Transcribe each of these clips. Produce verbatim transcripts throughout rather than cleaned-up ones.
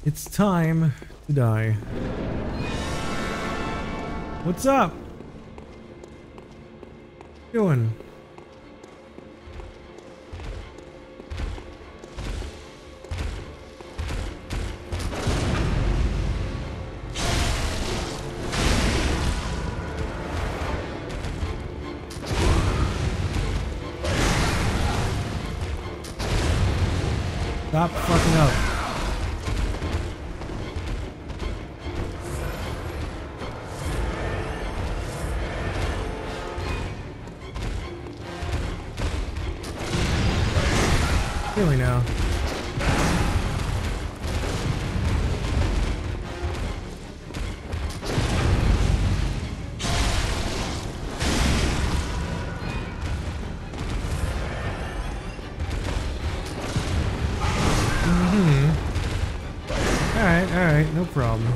It's time to die. What's up? What you doing? Stop fucking up. Really now. Alright, alright, no problem.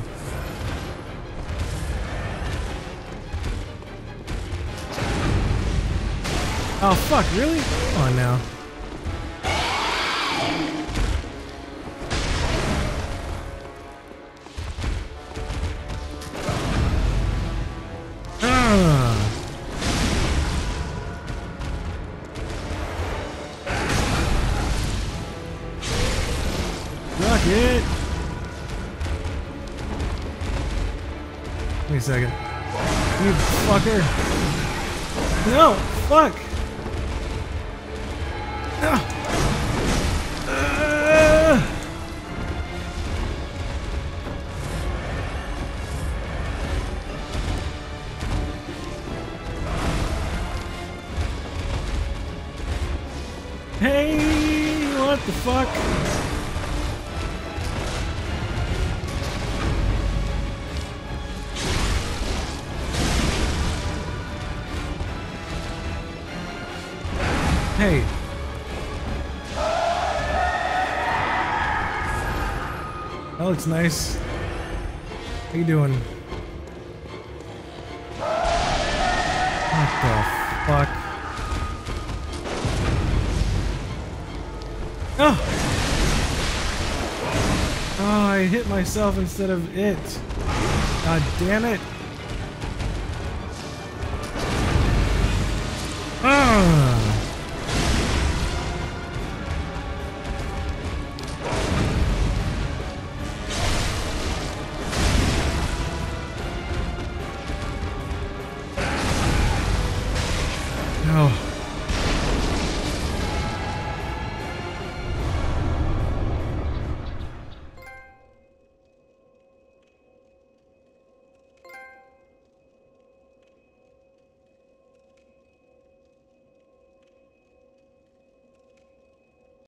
Oh fuck, really? Come on now. Ah. Fuck it! Wait a second. You fucker. No! Fuck! Ah. Uh. Hey! What the fuck? Hey. That looks nice. How you doing? What the fuck? Oh! Oh, I hit myself instead of it. God damn it.